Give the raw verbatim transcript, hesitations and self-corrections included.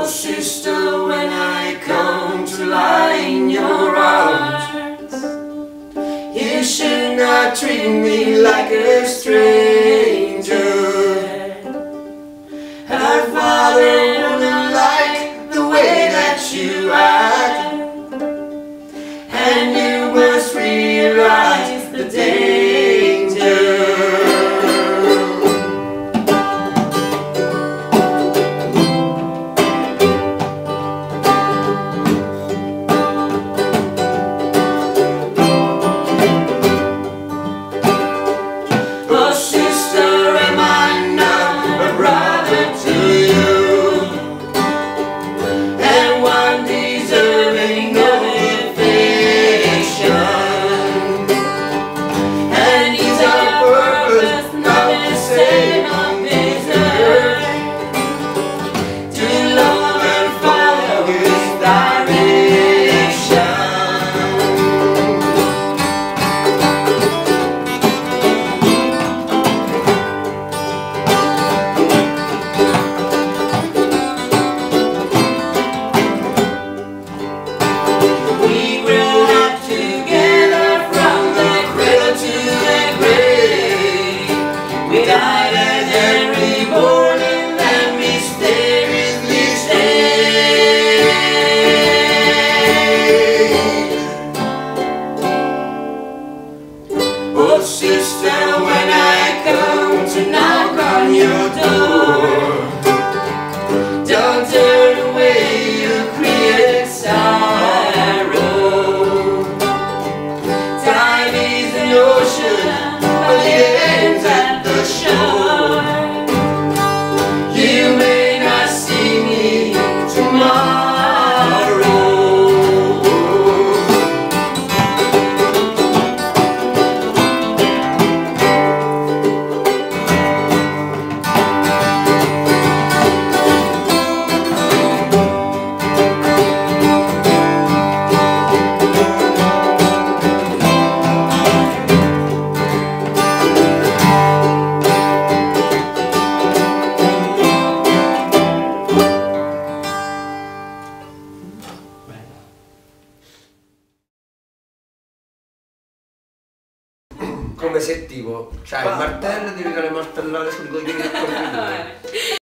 Oh sister, when I come to lie in your arms, you should not treat me like a stranger. Her father wouldn't like the way that you act, and you must realize the danger. Oh sister, am I not a brother to you, and one deserving of affection? And is our purpose not the same on this earth, to love and follow His direction? We grew up together from the cradle to the grave. We died and then reborn and then mysteriously stayed. Oh sister, when I come to knock on your door, don't turn away, you create sorrow. Time is an ocean, but it ends at the shore. You may not see me tomorrow. Come se tipo, c'hai il martello e devi fare le martellate sul coglione del computer.